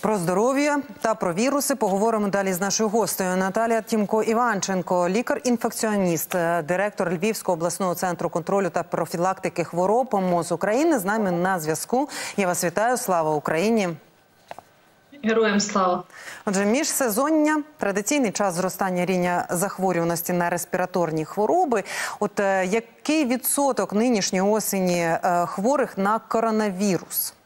Про здоров'я та про віруси поговоримо далі з нашою гостею. Наталія Тімко-Іванченко, лікар-інфекціоніст, директор Львівського обласного центру контролю та профілактики хвороб МОЗ України. З нами на зв'язку. Я вас вітаю. Слава Україні! Героям слава! Отже, міжсезоння – традиційний час зростання рівня захворюваності на респіраторні хвороби. От який відсоток нинішньої осені хворих на коронавірус?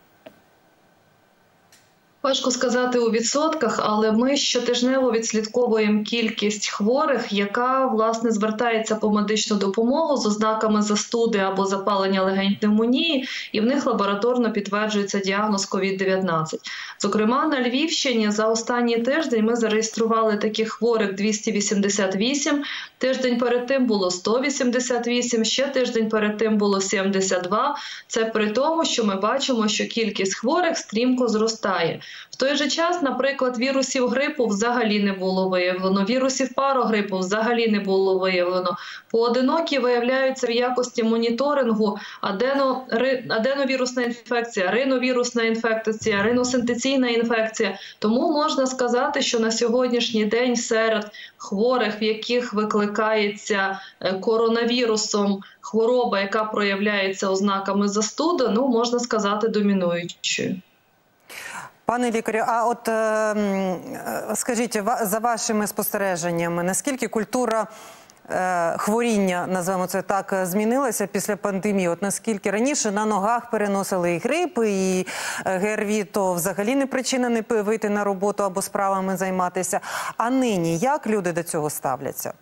Важко сказати у відсотках, але ми щотижнево відслідковуємо кількість хворих, яка, власне, звертається по медичну допомогу з ознаками застуди або запалення легень пневмонії, і в них лабораторно підтверджується діагноз COVID-19. Зокрема, на Львівщині за останній тиждень ми зареєстрували таких хворих 288, тиждень перед тим було 188, ще тиждень перед тим було 72. Це при тому, що ми бачимо, що кількість хворих стрімко зростає. В той же час, наприклад, вірусів грипу взагалі не було виявлено, вірусів парогрипу взагалі не було виявлено. Поодинокі виявляються в якості моніторингу аденовірусна інфекція, риновірусна інфекція, риносинтеційна інфекція. Тому можна сказати, що на сьогоднішній день серед хворих, в яких викликається коронавірусом хвороба, яка проявляється ознаками застуди, можна сказати, домінуючою. Пане лікарю, а от скажіть, за вашими спостереженнями, наскільки культура хворіння, називаємо це так, змінилася після пандемії? От наскільки раніше на ногах переносили і грип, і ГРВІ, то взагалі не причина не вийти на роботу або справами займатися. А нині як люди до цього ставляться?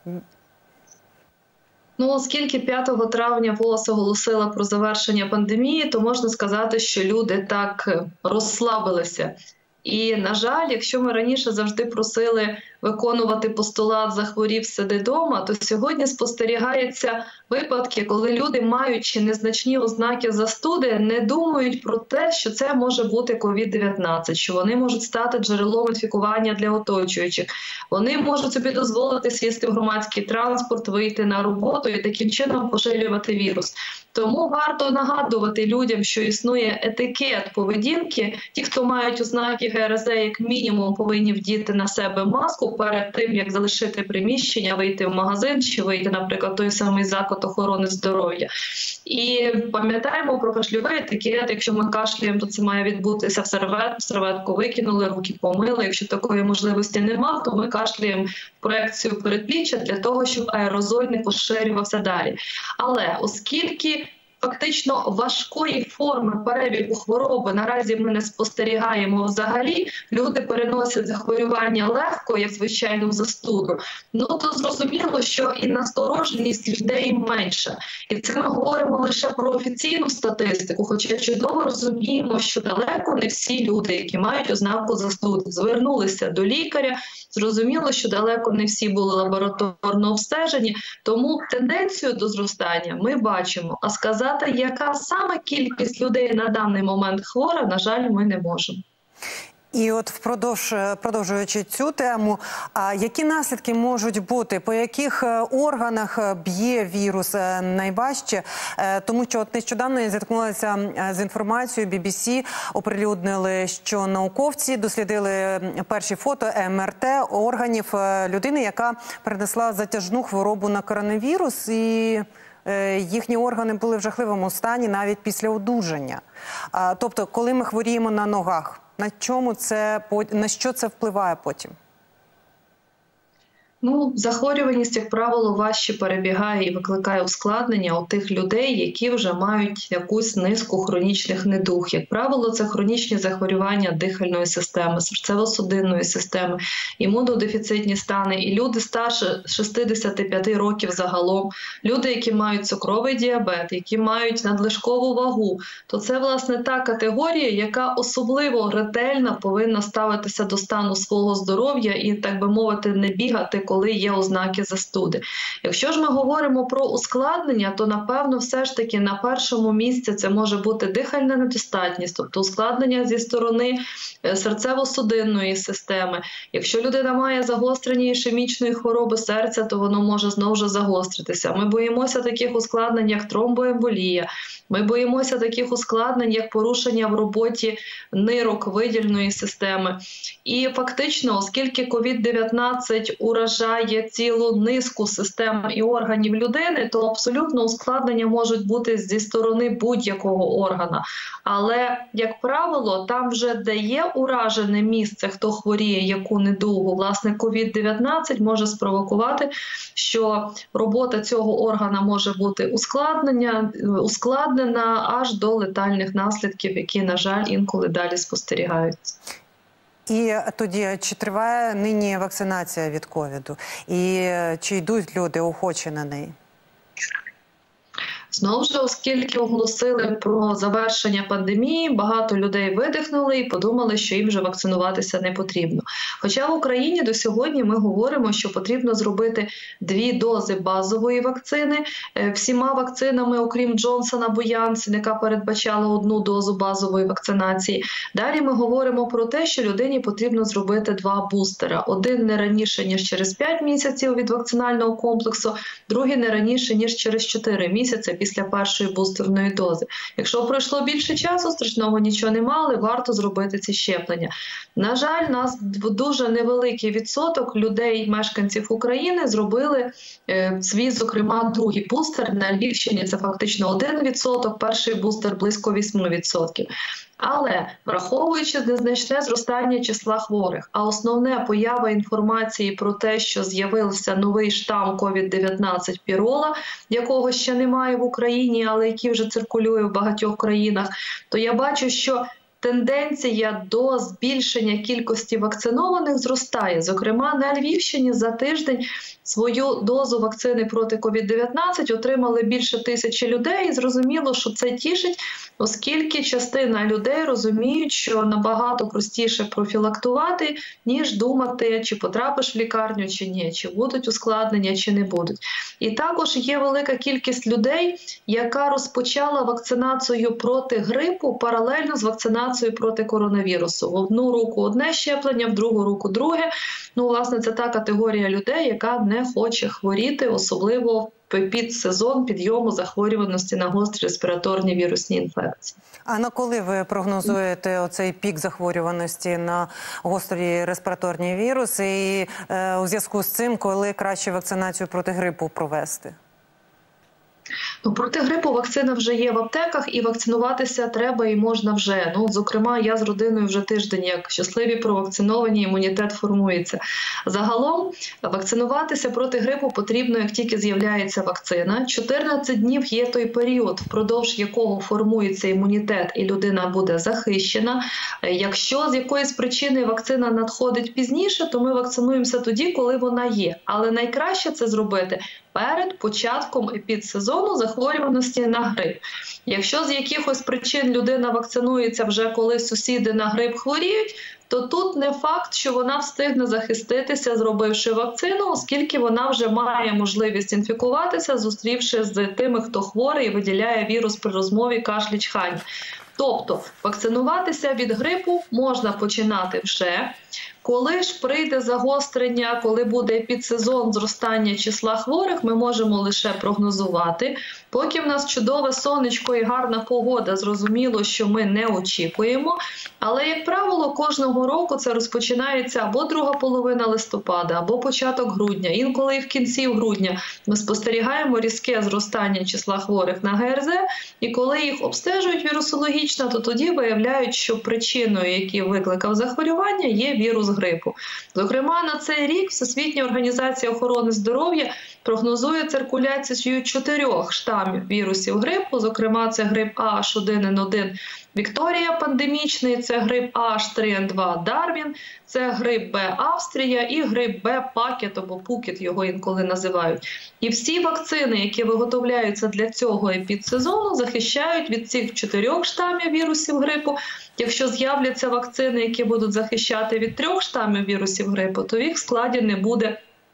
Оскільки 5 травня ВООЗ оголосила про завершення пандемії, то можна сказати, що люди так розслабилися. І, на жаль, якщо ми раніше завжди просили виконувати постулат «захворів, сиди дома», то сьогодні спостерігаються випадки, коли люди, маючи незначні ознаки застуди, не думають про те, що це може бути COVID-19, що вони можуть стати джерелом інфікування для оточуючих. Вони можуть собі дозволити сісти в громадський транспорт, вийти на роботу і таким чином поширювати вірус. Тому варто нагадувати людям, що існує етикет поведінки. Ті, хто мають ознаки ГРЗ, як мінімум, повинні вдіти на себе маску перед тим, як залишити приміщення, вийти в магазин чи вийти, наприклад, в той самий заклад охорони здоров'я. І пам'ятаємо про кашльовий етикет. Якщо ми кашляємо, то це має відбутися в серветку викинули, руки помили. Якщо такої можливості немає, то ми кашляємо в проекцію передпліччя для того, щоб аерозоль не поширювався далі. Але оскільки фактично важкої форми перебігу хвороби наразі ми не спостерігаємо взагалі, люди переносять захворювання легко, як звичайну застуду, то зрозуміло, що і настороженість людей менша. І це ми говоримо лише про офіційну статистику, хоча чудово розуміємо, що далеко не всі люди, які мають ознаку застуди, звернулися до лікаря. Зрозуміло, що далеко не всі були лабораторно обстежені, тому тенденцію до зростання ми бачимо, а сказати, яка саме кількість людей на даний момент хвора, на жаль, ми не можемо. І от продовжуючи цю тему, які наслідки можуть бути, по яких органах б'є вірус найважче? Тому що от нещодавно я зіткнулася з інформацією, BBC оприлюднили, що науковці дослідили перші фото МРТ органів людини, яка перенесла затяжну хворобу на коронавірус, і їхні органи були в жахливому стані навіть після одужання. Тобто, коли ми хворіємо на ногах, на що це впливає потім? Захворюваність, як правило, важче перебігає і викликає ускладнення у тих людей, які вже мають якусь низку хронічних недуг. Як правило, це хронічні захворювання дихальної системи, серцево-судинної системи, імунодефіцитні стани. І люди старше 65 років загалом, люди, які мають цукровий діабет, які мають надлишкову вагу, то це, власне, та категорія, яка особливо ретельно повинна ставитися до стану свого здоров'я і, так би мовити, не бігати коли є ознаки застуди. Якщо ж ми говоримо про ускладнення, то, напевно, все ж таки на першому місці це може бути дихальна недостатність, тобто ускладнення зі сторони серцево-судинної системи. Якщо людина має загострення ішемічної хвороби серця, то воно може знову ж загостритися. Ми боїмося таких ускладнень, як тромбоемболія. Ми боїмося таких ускладнень, як порушення в роботі нирок видільної системи. І фактично, оскільки COVID-19 уражає цілу низку систем і органів людини, то абсолютно ускладнення можуть бути зі сторони будь-якого органа. Але, як правило, там вже де є уражене місце, хто хворіє, яку недугу, власне, COVID-19 може спровокувати, що робота цього органа може бути ускладнена аж до летальних наслідків, які, на жаль, інколи далі спостерігаються. І тоді, чи триває нині вакцинація від ковіду? І чи йдуть люди охочі на неї? Знову ж, оскільки оголосили про завершення пандемії, багато людей видихнули і подумали, що їм вже вакцинуватися не потрібно. Хоча в Україні до сьогодні ми говоримо, що потрібно зробити 2 дози базової вакцини всіма вакцинами, окрім Джонсона або Янсен, яка передбачала 1 дозу базової вакцинації. Далі ми говоримо про те, що людині потрібно зробити 2 бустера. Один не раніше, ніж через 5 місяців від вакцинального комплексу, другий не раніше, ніж через 4 місяці після першої бустерної дози. Якщо пройшло більше часу, страшного нічого нема, але варто зробити ці щеплення. На жаль, нас дуже невеликий відсоток людей, мешканців України, зробили свій, зокрема, другий бустер. На Львівщині це фактично 1%, перший бустер близько 8%. Але, враховуючи незначне зростання числа хворих, а основне поява інформації про те, що з'явився новий штам COVID-19 Пірола, якого ще немає в Україні, але який вже циркулює в багатьох країнах, то я бачу, що тенденція до збільшення кількості вакцинованих зростає. Зокрема, на Львівщині за тиждень свою дозу вакцини проти COVID-19 отримали більше 1000 людей. І зрозуміло, що це тішить, оскільки частина людей розуміють, що набагато простіше профілактувати, ніж думати, чи потрапиш в лікарню, чи ні, чи будуть ускладнення, чи не будуть. І також є велика кількість людей, яка розпочала вакцинацію проти грипу паралельно з вакцинацією проти коронавірусу. В одну руку одне щеплення, в другу руку друге. Власне, це та категорія людей, яка не хоче хворіти, особливо під сезон підйому захворюваності на гострі респіраторні вірусні інфекції. А на коли ви прогнозуєте оцей пік захворюваності на гострі респіраторні віруси? І у зв'язку з цим, коли краще вакцинацію проти грипу провести? Проти грипу вакцина вже є в аптеках, і вакцинуватися треба і можна вже. Зокрема, я з родиною вже тиждень, як щасливі провакциновані, імунітет формується. Загалом, вакцинуватися проти грипу потрібно, як тільки з'являється вакцина. 14 днів є той період, впродовж якого формується імунітет і людина буде захищена. Якщо з якоїсь причини вакцина надходить пізніше, то ми вакцинуємося тоді, коли вона є. Але найкраще це зробити перед початком епідсезону захворюваності на грип. Якщо з якихось причин людина вакцинується вже коли сусіди на грип хворіють, то тут не факт, що вона встигне захиститися, зробивши вакцину, оскільки вона вже має можливість інфікуватися, зустрівши з тими, хто хворий і виділяє вірус при розмові, кашлі, чханні. Тобто вакцинуватися від грипу можна починати вже. Коли ж прийде загострення, коли буде підсезон зростання числа хворих, ми можемо лише прогнозувати. Поки в нас чудове сонечко і гарна погода, зрозуміло, що ми не очікуємо. Але, як правило, кожного року це розпочинається або друга половина листопада, або початок грудня. Інколи і в кінці грудня ми спостерігаємо різке зростання числа хворих на ГРЗ. І коли їх обстежують вірусологічно, то тоді виявляють, що причиною, яка викликав захворювання, є вірус грипу. Зокрема, на цей рік Всесвітня організація охорони здоров'я прогнозує циркуляцію 4 штамів вірусів грипу. Зокрема, це грип H1N1 Вікторія пандемічний, це грип H3N2 Дарвін, це грип Б Австрія і грип Б Пакет або Пукет його інколи називають. І всі вакцини, які виготовляються для цього епідсезону, захищають від цих 4 штамів вірусів грипу. Якщо з'являться вакцини, які будуть захищати від 3 штамів вірусів грипу, то в їх складі не буде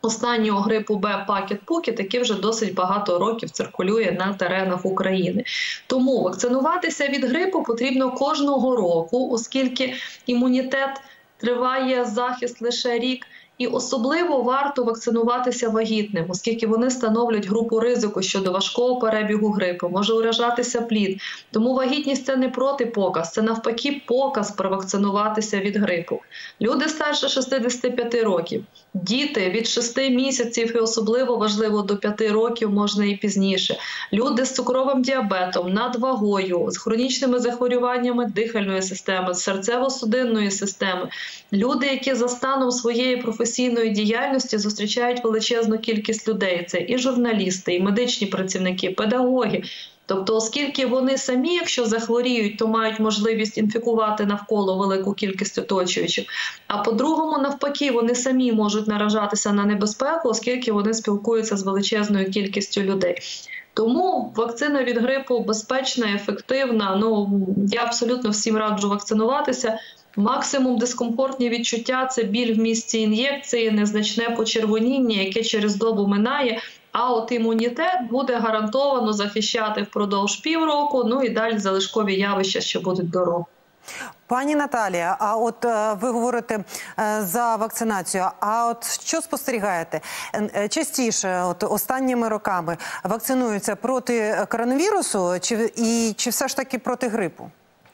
останнього грипу Б пакет-пукет, який вже досить багато років циркулює на теренах України. Тому вакцинуватися від грипу потрібно кожного року, оскільки імунітет триває захист лише рік. І особливо варто вакцинуватися вагітним, оскільки вони становлять групу ризику щодо важкого перебігу грипу, може уражатися плід. Тому вагітність – це не протипоказ, це навпаки показ провакцинуватися від грипу. Люди старше 65 років, діти від 6 місяців і особливо важливо до 5 років, можна і пізніше. Люди з цукровим діабетом, надвагою, з хронічними захворюваннями дихальної системи, серцево-судинної системи. Люди, які за станом своєї професійної діяльності зустрічають величезну кількість людей. Це і журналісти, і медичні працівники, педагоги. Тобто, оскільки вони самі, якщо захворіють, то мають можливість інфікувати навколо велику кількість оточуючих. А по-другому, навпаки, вони самі можуть наражатися на небезпеку, оскільки вони спілкуються з величезною кількістю людей. Тому вакцина від грипу безпечна, ефективна. Я абсолютно всім раджу вакцинуватися. Максимум дискомфортні відчуття – це біль в місці ін'єкції, незначне почервоніння, яке через добу минає, а от імунітет буде гарантовано захищати впродовж півроку, і далі залишкові явища, що будуть до року. Пані Наталія, а от ви говорите за вакцинацію, а от що спостерігаєте? Частіше, останніми роками, вакцинуються проти коронавірусу чи все ж таки проти грипу?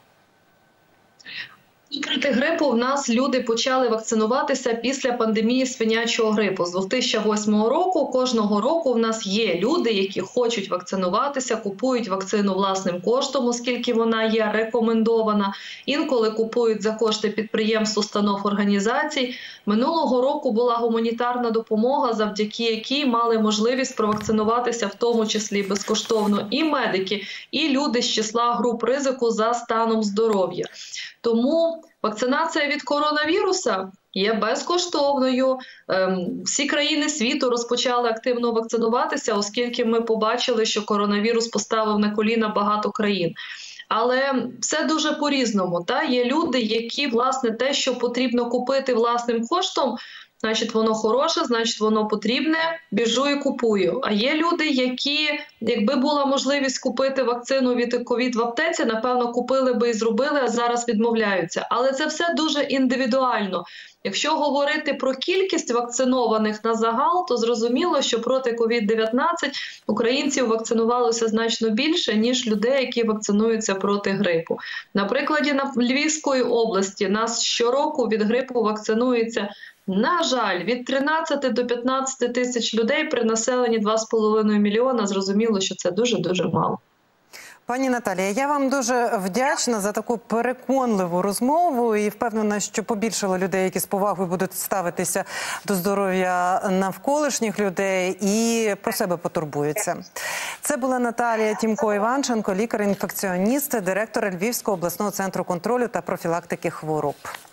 Проти грипу в нас люди почали вакцинуватися після пандемії свинячого грипу. З 2008 року кожного року в нас є люди, які хочуть вакцинуватися, купують вакцину власним коштом, оскільки вона є рекомендована. Інколи купують за кошти підприємств, установ, організацій. Минулого року була гуманітарна допомога, завдяки якій мали можливість провакцинуватися, в тому числі безкоштовно, і медики, і люди з числа груп ризику за станом здоров'я. Тому вакцинація від коронавіруса є безкоштовною. Всі країни світу розпочали активно вакцинуватися, оскільки ми побачили, що коронавірус поставив на коліна багато країн. Але все дуже по-різному. Є люди, які, власне, те, що потрібно купити власним коштом, значить воно хороше, значить воно потрібне, біжу і купую. А є люди, які, якби була можливість купити вакцину від ковід в аптеці, напевно, купили би і зробили, а зараз відмовляються. Але це все дуже індивідуально. Якщо говорити про кількість вакцинованих на загал, то зрозуміло, що проти ковід-19 українців вакцинувалося значно більше, ніж людей, які вакцинуються проти грипу. На прикладі Львівської області нас щороку від грипу вакцинується, на жаль, від 13 до 15 тисяч людей при населенні 2,5 мільйона. Зрозуміло, що це дуже-дуже мало. Пані Наталія, я вам дуже вдячна за таку переконливу розмову і впевнена, що побільшало людей, які з повагою будуть ставитися до здоров'я навколишніх людей і про себе потурбуються. Це була Наталія Тімко-Іванченко, лікар-інфекціоніст, директор Львівського обласного центру контролю та профілактики хвороб.